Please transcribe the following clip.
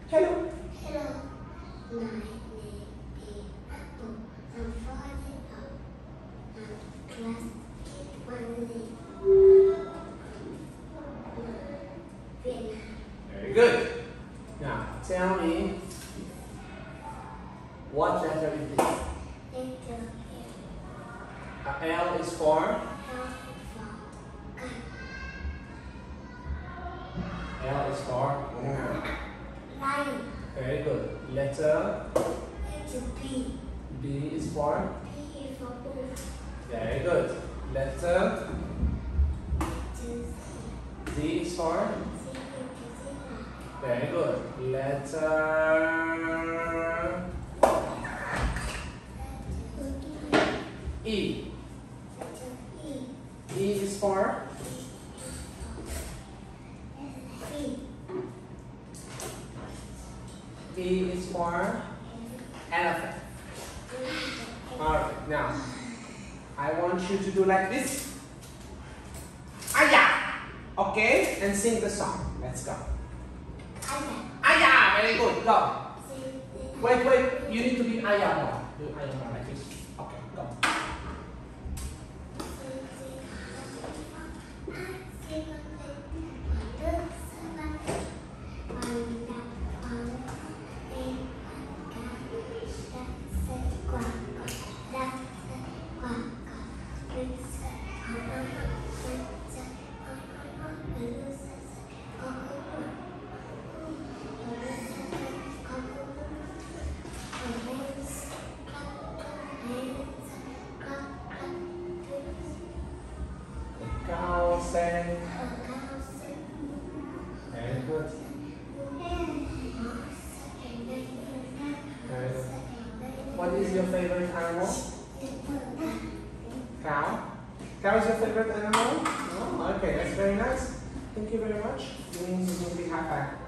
Hello. Hello. My name is Apple. I'm 4 years old. I'm class 1 Vietnam. Very good. Now, tell me, what letter is this? Letter L is for? L for cat. L is for? Lion. Very good. Letter? Letter B. B is for? B is for bull. Very good. Letter? Letter D is for? C is for zebra. Very good. Letter? E. Letter E. E is for? E. E is for? Elephant. Alright, now, I want you to do like this. Aya! Okay? And sing the song. Let's go. Aya! Very good. Go. Wait. You need to be Aya more. Do Aya more like this. Okay, go. Cow sang. Very good. Very good. What is your favorite animal? Cow? Cow is your favorite animal? Oh, okay, that's very nice. Thank you very much. Give me a big high five.